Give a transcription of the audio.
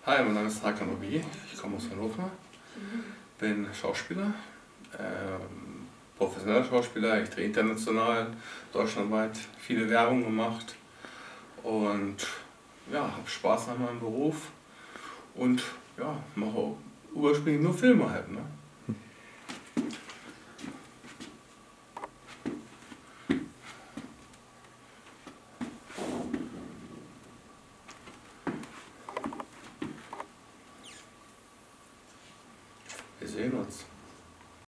Hi, mein Name ist Hakan Obi, ich komme aus Hannover, bin Schauspieler, professioneller Schauspieler, ich drehe international, deutschlandweit viele Werbung gemacht und ja, habe Spaß an meinem Beruf und ja, mache ursprünglich nur Filme halt. Ne? Wir sehen uns.